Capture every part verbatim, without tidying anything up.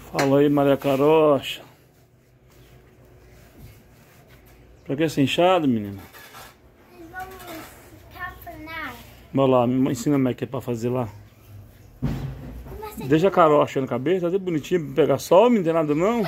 Fala aí, Maria Carocha. Pra que essa enxada, menina? Nós vamos cafunar. Bora lá, me ensina como é que é pra fazer lá. Deixa a carocha na cabeça, tá até bonitinho pra pegar sol, não tem nada não.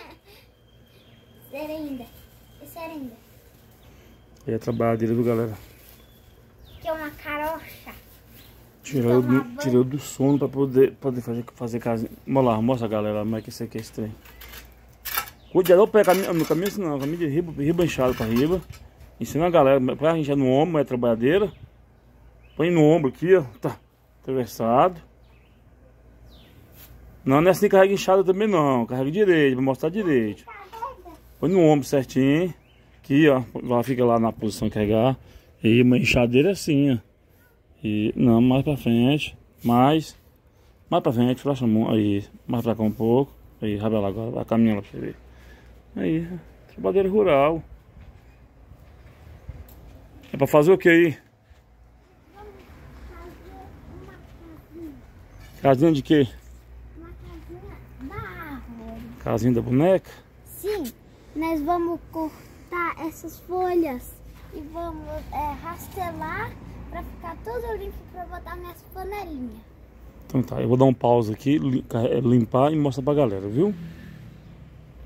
Serinda. E serinda? É a trabalhadeira do galera. Que é uma carocha. Tirou do, tirou do sono pra poder, poder fazer, fazer casinha. Vamos lá, mostra a galera como é que isso aqui é estranho. Cuidado pra caminho, no caminho assim não, caminho de riba, riba inchado pra riba. Ensina a galera, pra encher no ombro, é trabalhadeira. Põe no ombro aqui, ó, tá, atravessado. Não, não é assim que carrega inchada também não, carrega direito, pra mostrar direito. Põe no ombro certinho. Aqui, ó, ela fica lá na posição de carregar. E uma enxadeira assim, ó. E, não, mais pra frente. Mais. Mais pra frente, flecha a mão. Aí, mais pra cá um pouco. Aí, rabela agora, vai caminhando pra você ver. Aí, trabalhadeira rural. É pra fazer o que aí? Vamos fazer uma casinha. Casinha de quê? Uma casinha da árvore. Casinha da boneca? Sim, nós vamos cortar essas folhas e vamos é, rastelar para ficar tudo limpo para botar nessa panelinha. Então tá, eu vou dar um pause aqui, limpar e mostrar pra galera, viu?